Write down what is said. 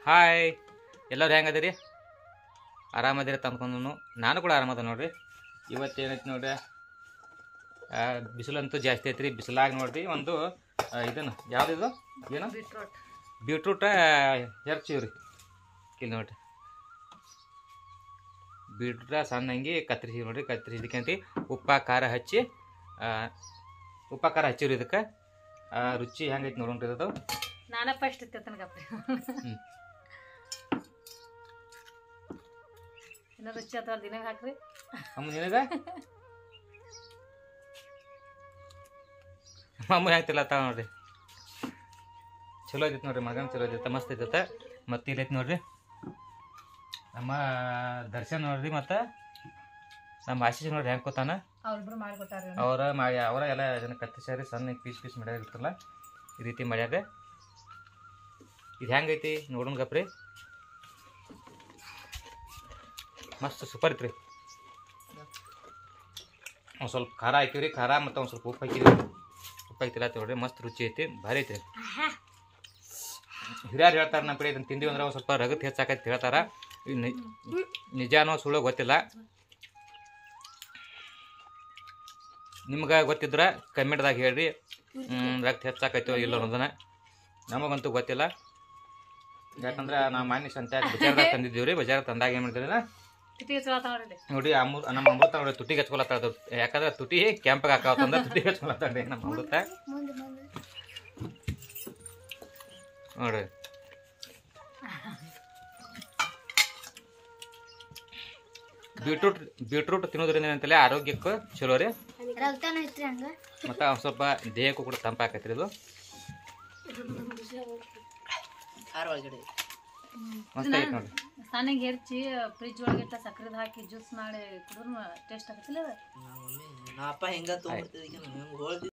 Hi ಎಲ್ಲರೂ ಹೆಂಗದಿರಿ? ಆರಾಮದಿರಿ ತಂದ್ಕೊಂಡು ನಾನು ಕೂಡ ಆರಾಮದ ನೋಡ್ರಿ. ಇವತ್ತೇನೈತಿ ನೋಡ್ರಿ, ಬಿಸಿಲಂತೂ ಜಾಸ್ತಿ ಐತ್ರಿ. ಬಿಸಿಲಾಗಿ ನೋಡ್ರಿ ಒಂದು ಇದನ್ನು ಯಾವುದಿದು ಏನು ಬೀಟ್ರೂಟ ಹೆರ್ಚಿವ್ರಿ. ಇಲ್ಲಿ ನೋಡ್ರಿ ಬೀಟ್ರೂಟ ಸಣ್ಣಂಗಿ ಕತ್ತರಿಸಿ ನೋಡ್ರಿ. ಕತ್ತರಿಸಿದಕ್ಕಂತ ಉಪ್ಪ ಖಾರ ಹಚ್ಚಿವ್ರಿ. ಇದಕ್ಕೆ ರುಚಿ ಹೆಂಗೈತಿ ನೋಡ್ರಿ. ಅದು ನಾನೇ ಫಸ್ಟ್ ತನಗಪ್ಪ ಇನ್ನ ರುಚಿ ಅಥವಾ ದಿನ ಹಾಕ್ರಿ ಅಮ್ಮ ನಿನಗ ಅಮ್ಮ ಹೆಂಗ್ತಿಲ್ಲ ತಾ ನೋಡ್ರಿ. ಚಲೋ ಐತಿ ನೋಡ್ರಿ, ಮಗನ ಚಲೋ ಐತಿ, ಮಸ್ತ್ ಐತತ್ತ. ಮತ್ತೆ ಇಲ್ಲೈತಿ ನೋಡ್ರಿ ನಮ್ಮ ದರ್ಶನ್ ನೋಡ್ರಿ. ಮತ್ತು ನಮ್ಮ ಆಶೀಶ್ ನೋಡ್ರಿ ಹೆಂಗೆ ಕೂತಾನ. ಅವರ ಎಲ್ಲ ಇದನ್ನ ಕತ್ತಿಸ್ಯಾರಿ, ಸಣ್ಣ ಪೀಸ್ ಮಾಡ್ಯಾರಿರ್ತಲ್ಲ ಈ ರೀತಿ ಮಾಡ್ಯಾರ. ಇದು ಹೆಂಗೈತಿ ನೋಡೋಣ ಗಪ್ರಿ. ಮಸ್ತ್ ಸೂಪರ್ ಐತ್ರಿ. ಒಂದು ಸ್ವಲ್ಪ ಖಾರ ಹಾಕಿವ್ರಿ, ಖಾರ ಮತ್ತು ಒಂದು ಸ್ವಲ್ಪ ಉಪ್ಪು ಹಾಕಿದ್ವಿ. ಉಪ್ಪು ಹಾಕಿಲ್ಲ ನೋಡ್ರಿ, ಮಸ್ತ್ ರುಚಿ ಐತಿ, ಭಾರಿ ಐತಿ. ಹಿರಿಯರು ಹೇಳ್ತಾರೆ ನಮ್ಮ ಕಡೆ ಇದನ್ನು ತಿಂದಿವಿ ಅಂದ್ರೆ ಒಂದು ಸ್ವಲ್ಪ ರಗತ್ ಹೆಚ್ಚಾಕೈತಿ ಹೇಳ್ತಾರ. ನಿಜಾನೋ ಸುಳ್ಳೋ ಗೊತ್ತಿಲ್ಲ. ನಿಮ್ಗೆ ಗೊತ್ತಿದ್ರೆ ಕಮೆಂಟ್ದಾಗ ಹೇಳ್ರಿ, ರಕ್ತ ಹೆಚ್ಚಾಕೈತೋ ಇಲ್ಲ ಅನ್ನೋದನ್ನ. ನಮಗಂತೂ ಗೊತ್ತಿಲ್ಲ. ಯಾಕಂದ್ರೆ ನಾವು ಮಾನ್ಯ ಸಂತ್ಯಾಗ ಬಜಾರ್ದಾಗ ತಂದಿದ್ದೀವಿ ರೀ. ಬಜಾರ್ ತಂದಾಗ ಏನು ಮಾಡ್ತೀವಿ ನೋಡಿ, ನಮ್ಮ ಅಮೃತ ನೋಡಿ ತುಟಿಗೆ ಹಚ್ಕೊಳತ್ತಾಳ. ಯಾಕಂದ್ರೆ ತುಟಿ ಕೆಂಪಗೆ ಹಾಕತ್ತಂದ್ರೆ ತುಟಿಗೆ ಹಚ್ಕೊಳತ್ತಾಳ್ರಿ ನಮ್ಮ ಅಮೃತ ನೋಡ್ರಿ. ಬೀಟ್ರೂಟ್ ತಿನ್ನೋದ್ರಿಂದ ಏನಂತಲೇ ಆರೋಗ್ಯಕ್ಕೂ ಚಲೋ ರೀ. ಮತ್ತು ಒಂದು ಸ್ವಲ್ಪ ದೇಹಕ್ಕೂ ಕೂಡ ತಂಪಾಕೈತ್ರಿ ಇದು. ಮಸ್ತ್ ಐತಿ ನೋಡ್ರಿ. ಸಣ್ಣಗೆ ಹೆರ್ಚಿ ಫ್ರಿಜ್ ಒಳಗಿಟ್ಟ ಸಕ್ಕರೆದು ಹಾಕಿ ಜ್ಯೂಸ್ ಮಾಡಿ ಕುಡಿದ್ರು ಟೇಸ್ಟ್ ಆಗತ್ತಿಲ್ಲ.